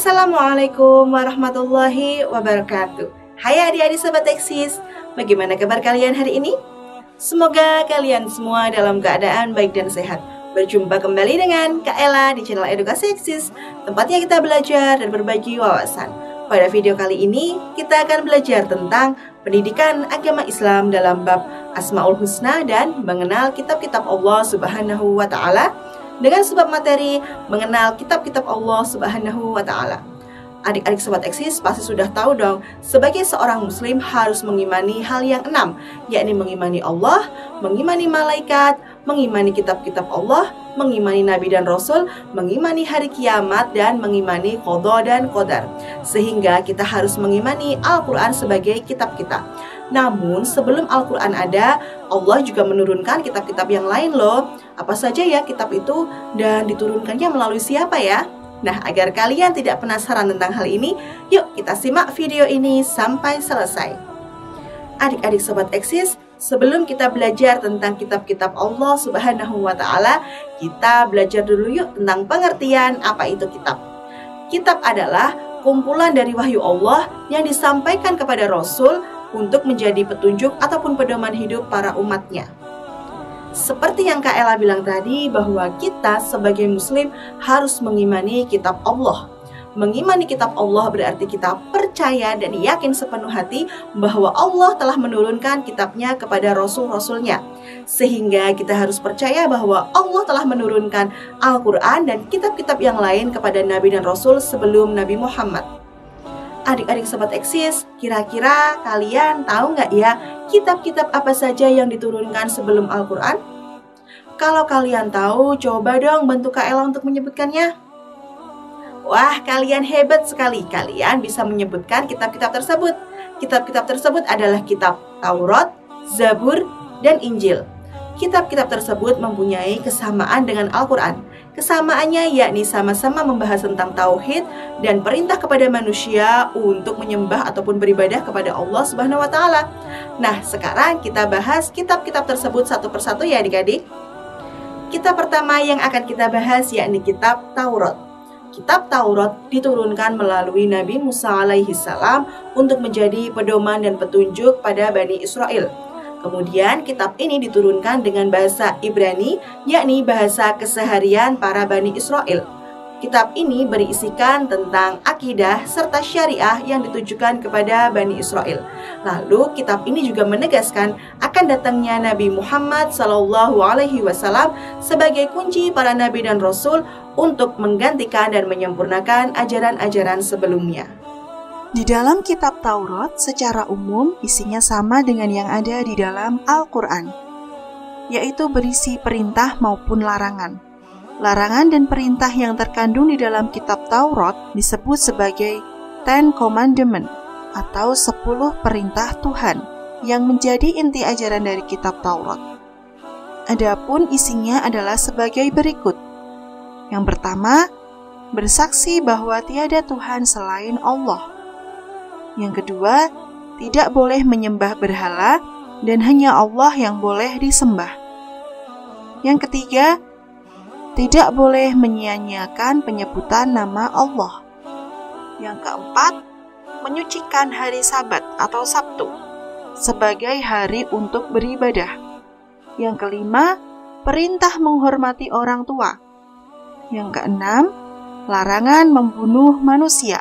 Assalamualaikum warahmatullahi wabarakatuh. Hai adik-adik Sobat Eksis, bagaimana kabar kalian hari ini? Semoga kalian semua dalam keadaan baik dan sehat. Berjumpa kembali dengan Kak Ella di channel Edukasi Eksis, tempatnya kita belajar dan berbagi wawasan. Pada video kali ini, kita akan belajar tentang pendidikan agama Islam dalam bab Asmaul Husna dan mengenal kitab-kitab Allah Subhanahu wa Ta'ala, dengan sebab materi mengenal kitab-kitab Allah Subhanahu wa Ta'ala. Adik-adik Sobat Eksis pasti sudah tahu dong, sebagai seorang muslim harus mengimani hal yang 6, yakni mengimani Allah, mengimani malaikat, mengimani kitab-kitab Allah, mengimani nabi dan rasul, mengimani hari kiamat, dan mengimani qada dan qadar. Sehingga kita harus mengimani Al-Quran sebagai kitab kita. Namun sebelum Al-Quran ada, Allah juga menurunkan kitab-kitab yang lain loh. Apa saja ya kitab itu dan diturunkannya melalui siapa ya? Nah, agar kalian tidak penasaran tentang hal ini, yuk kita simak video ini sampai selesai. Adik-adik Sobat Eksis, sebelum kita belajar tentang kitab-kitab Allah Subhanahu wa Ta'ala, kita belajar dulu yuk tentang pengertian apa itu kitab. Kitab adalah kumpulan dari wahyu Allah yang disampaikan kepada Rasul untuk menjadi petunjuk ataupun pedoman hidup para umatnya. Seperti yang Kak Ella bilang tadi, bahwa kita sebagai muslim harus mengimani kitab Allah. Mengimani kitab Allah berarti kita percaya dan yakin sepenuh hati bahwa Allah telah menurunkan kitabnya kepada rasul-rasulnya. Sehingga kita harus percaya bahwa Allah telah menurunkan Al-Quran dan kitab-kitab yang lain kepada nabi dan rasul sebelum Nabi Muhammad. Adik-adik Sobat Eksis, kira-kira kalian tahu nggak ya kitab-kitab apa saja yang diturunkan sebelum Al-Quran? Kalau kalian tahu, coba dong bantu Kak Ella untuk menyebutkannya. Wah, kalian hebat sekali. Kalian bisa menyebutkan kitab-kitab tersebut. Kitab-kitab tersebut adalah kitab Taurat, Zabur, dan Injil. Kitab-kitab tersebut mempunyai kesamaan dengan Al-Quran. Kesamaannya yakni sama-sama membahas tentang tauhid dan perintah kepada manusia untuk menyembah ataupun beribadah kepada Allah Subhanahu wa Ta'ala. Nah, sekarang kita bahas kitab-kitab tersebut satu persatu ya adik-adik. Kitab pertama yang akan kita bahas yakni kitab Taurat. Kitab Taurat diturunkan melalui Nabi Musa alaihi salam untuk menjadi pedoman dan petunjuk pada Bani Israel. Kemudian kitab ini diturunkan dengan bahasa Ibrani, yakni bahasa keseharian para Bani Israel. Kitab ini berisikan tentang akidah serta syariah yang ditujukan kepada Bani Israel. Lalu kitab ini juga menegaskan akan datangnya Nabi Muhammad SAW sebagai kunci para nabi dan rasul untuk menggantikan dan menyempurnakan ajaran-ajaran sebelumnya. Di dalam kitab Taurat secara umum isinya sama dengan yang ada di dalam Al-Quran, yaitu berisi perintah maupun larangan. Larangan dan perintah yang terkandung di dalam kitab Taurat disebut sebagai Ten Commandment atau 10 perintah Tuhan yang menjadi inti ajaran dari kitab Taurat. Adapun isinya adalah sebagai berikut. Yang pertama, bersaksi bahwa tiada Tuhan selain Allah. Yang kedua, tidak boleh menyembah berhala dan hanya Allah yang boleh disembah. Yang ketiga, tidak boleh menyia-nyiakan penyebutan nama Allah. Yang keempat, menyucikan hari Sabat atau Sabtu sebagai hari untuk beribadah. Yang kelima, perintah menghormati orang tua. Yang keenam, larangan membunuh manusia.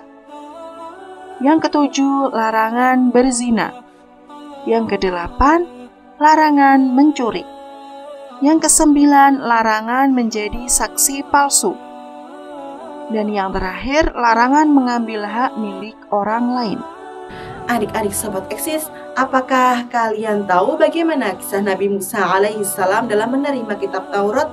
Yang ketujuh, larangan berzina. Yang kedelapan, larangan mencuri. Yang kesembilan, larangan menjadi saksi palsu. Dan yang terakhir, larangan mengambil hak milik orang lain. Adik-adik Sobat Eksis, apakah kalian tahu bagaimana kisah Nabi Musa alaihi salam dalam menerima kitab Taurat?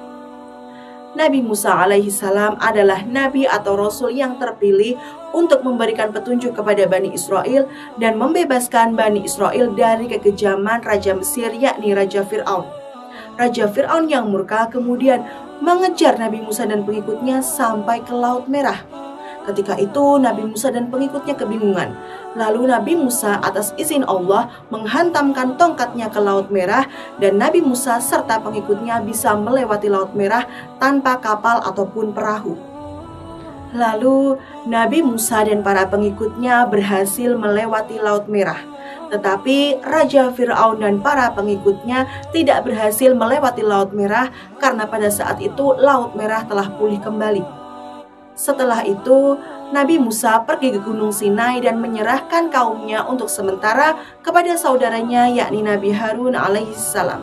Nabi Musa alaihi salam adalah nabi atau rasul yang terpilih untuk memberikan petunjuk kepada Bani Israel dan membebaskan Bani Israel dari kekejaman Raja Mesir, yakni Raja Fir'aun. Raja Fir'aun yang murka kemudian mengejar Nabi Musa dan pengikutnya sampai ke Laut Merah. Ketika itu Nabi Musa dan pengikutnya kebingungan. Lalu Nabi Musa atas izin Allah menghantamkan tongkatnya ke Laut Merah dan Nabi Musa serta pengikutnya bisa melewati Laut Merah tanpa kapal ataupun perahu. Lalu Nabi Musa dan para pengikutnya berhasil melewati Laut Merah. Tetapi Raja Fir'aun dan para pengikutnya tidak berhasil melewati Laut Merah karena pada saat itu Laut Merah telah pulih kembali. Setelah itu, Nabi Musa pergi ke Gunung Sinai dan menyerahkan kaumnya untuk sementara kepada saudaranya yakni Nabi Harun alaihissalam.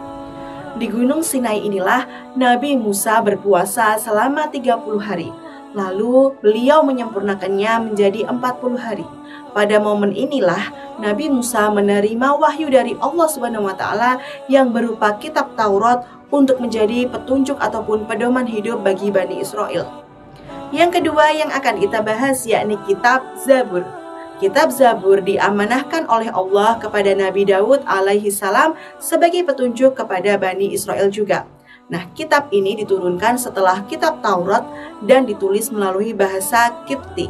Di Gunung Sinai inilah Nabi Musa berpuasa selama 30 hari. Lalu beliau menyempurnakannya menjadi 40 hari. Pada momen inilah Nabi Musa menerima wahyu dari Allah SWT yang berupa kitab Taurat untuk menjadi petunjuk ataupun pedoman hidup bagi Bani Israel. Yang kedua yang akan kita bahas yakni kitab Zabur. Kitab Zabur diamanahkan oleh Allah kepada Nabi Daud alaihissalam sebagai petunjuk kepada Bani Israel juga. Nah, kitab ini diturunkan setelah kitab Taurat dan ditulis melalui bahasa Kipti.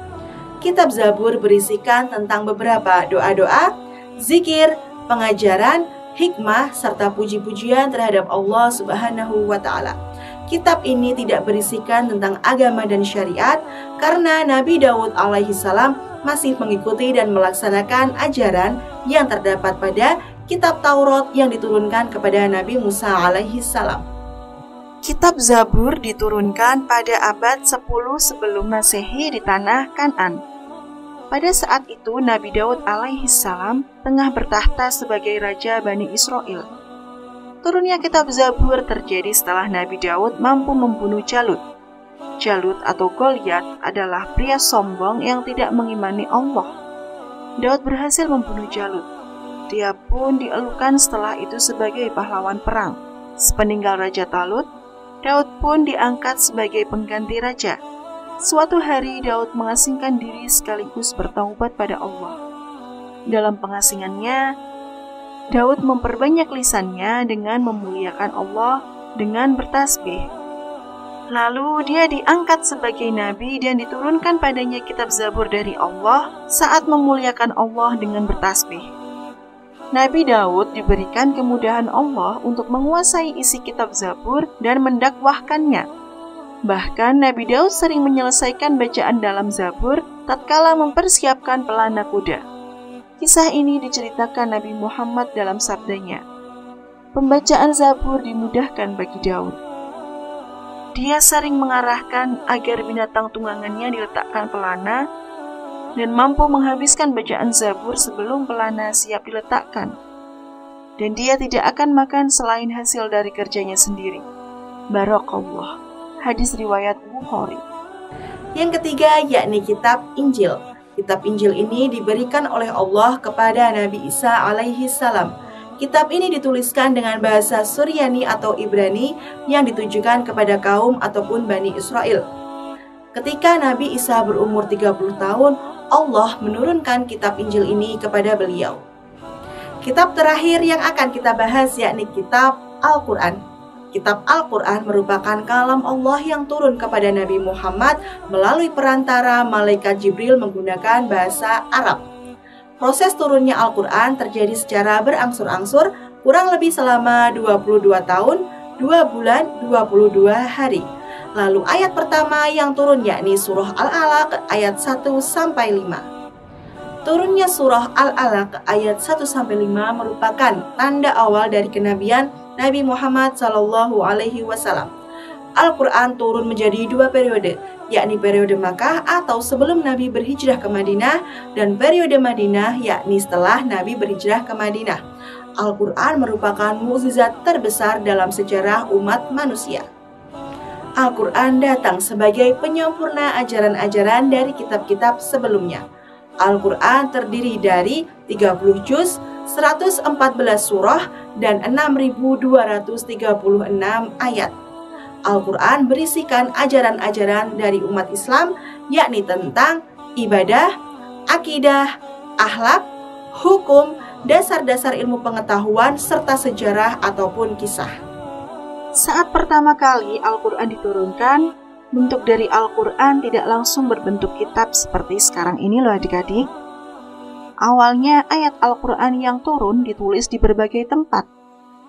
Kitab Zabur berisikan tentang beberapa doa-doa, zikir, pengajaran, hikmah, serta puji-pujian terhadap Allah Subhanahu wa Ta'ala. Kitab ini tidak berisikan tentang agama dan syariat karena Nabi Daud alaihissalam masih mengikuti dan melaksanakan ajaran yang terdapat pada kitab Taurat yang diturunkan kepada Nabi Musa alaihissalam. Kitab Zabur diturunkan pada abad 10 sebelum Masehi di tanah Kan'an. Pada saat itu Nabi Daud alaihissalam tengah bertahta sebagai raja Bani Israel. Turunnya kitab Zabur terjadi setelah Nabi Daud mampu membunuh Jalut. Jalut atau Goliat adalah pria sombong yang tidak mengimani Allah. Daud berhasil membunuh Jalut. Dia pun dielukan setelah itu sebagai pahlawan perang. Sepeninggal Raja Talut, Daud pun diangkat sebagai pengganti raja. Suatu hari Daud mengasingkan diri sekaligus bertaubat pada Allah. Dalam pengasingannya, Daud memperbanyak lisannya dengan memuliakan Allah dengan bertasbih. Lalu dia diangkat sebagai nabi dan diturunkan padanya kitab Zabur dari Allah saat memuliakan Allah dengan bertasbih. Nabi Daud diberikan kemudahan Allah untuk menguasai isi kitab Zabur dan mendakwahkannya. Bahkan Nabi Daud sering menyelesaikan bacaan dalam Zabur tatkala mempersiapkan pelana kuda. Kisah ini diceritakan Nabi Muhammad dalam sabdanya, "Pembacaan Zabur dimudahkan bagi Daud. Dia sering mengarahkan agar binatang tunggangannya diletakkan pelana dan mampu menghabiskan bacaan Zabur sebelum pelana siap diletakkan. Dan dia tidak akan makan selain hasil dari kerjanya sendiri. Barakallah." Hadis riwayat Bukhari. Yang ketiga yakni kitab Injil. Kitab Injil ini diberikan oleh Allah kepada Nabi Isa alaihissalam. Kitab ini dituliskan dengan bahasa Suryani atau Ibrani yang ditujukan kepada kaum ataupun Bani Israel. Ketika Nabi Isa berumur 30 tahun, Allah menurunkan kitab Injil ini kepada beliau. Kitab terakhir yang akan kita bahas yakni kitab Al-Quran. Kitab Al-Quran merupakan kalam Allah yang turun kepada Nabi Muhammad melalui perantara malaikat Jibril menggunakan bahasa Arab. Proses turunnya Al-Quran terjadi secara berangsur-angsur kurang lebih selama 22 tahun, 2 bulan, 22 hari. Lalu ayat pertama yang turun yakni surah Al-Alaq ayat 1-5. Turunnya surah Al-Alaq ayat 1-5 merupakan tanda awal dari kenabian Nabi Muhammad SAW. Al-Quran turun menjadi 2 periode, yakni periode Makkah atau sebelum Nabi berhijrah ke Madinah dan periode Madinah yakni setelah Nabi berhijrah ke Madinah. Al-Quran merupakan mukjizat terbesar dalam sejarah umat manusia. Al-Quran datang sebagai penyempurna ajaran-ajaran dari kitab-kitab sebelumnya. Al-Quran terdiri dari 30 juz, 114 surah, dan 6.236 ayat. Al-Quran berisikan ajaran-ajaran dari umat Islam, yakni tentang ibadah, akidah, akhlak, hukum, dasar-dasar ilmu pengetahuan, serta sejarah ataupun kisah. Saat pertama kali Al-Quran diturunkan, bentuk dari Al-Quran tidak langsung berbentuk kitab seperti sekarang ini loh adik-adik. Awalnya ayat Al-Quran yang turun ditulis di berbagai tempat,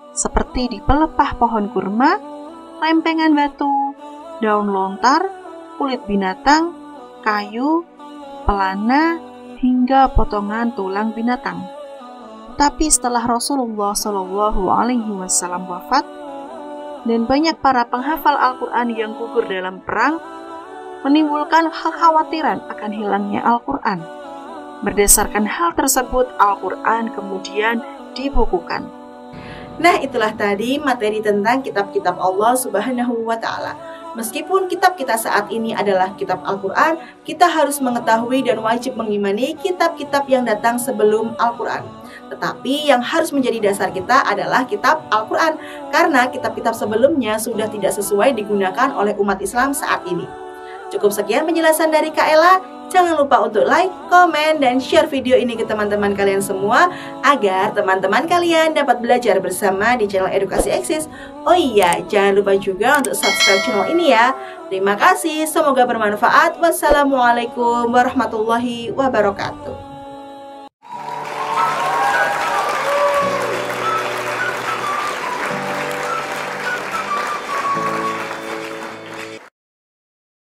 seperti di pelepah pohon kurma, lempengan batu, daun lontar, kulit binatang, kayu, pelana, hingga potongan tulang binatang. Tapi setelah Rasulullah Shallallahu Alaihi Wasallam wafat dan banyak para penghafal Al-Quran yang gugur dalam perang, menimbulkan kekhawatiran akan hilangnya Al-Quran. Berdasarkan hal tersebut, Al-Quran kemudian dibukukan. Nah, itulah tadi materi tentang kitab-kitab Allah Subhanahu wa Ta'ala. Meskipun kitab kita saat ini adalah kitab Al-Quran, kita harus mengetahui dan wajib mengimani kitab-kitab yang datang sebelum Al-Quran. Tetapi yang harus menjadi dasar kita adalah kitab Al-Quran, karena kitab-kitab sebelumnya sudah tidak sesuai digunakan oleh umat Islam saat ini. Cukup sekian penjelasan dari Kak Ella. Jangan lupa untuk like, komen, dan share video ini ke teman-teman kalian semua agar teman-teman kalian dapat belajar bersama di channel Edukasi Eksis. Oh iya, jangan lupa juga untuk subscribe channel ini ya. Terima kasih, semoga bermanfaat. Wassalamualaikum warahmatullahi wabarakatuh.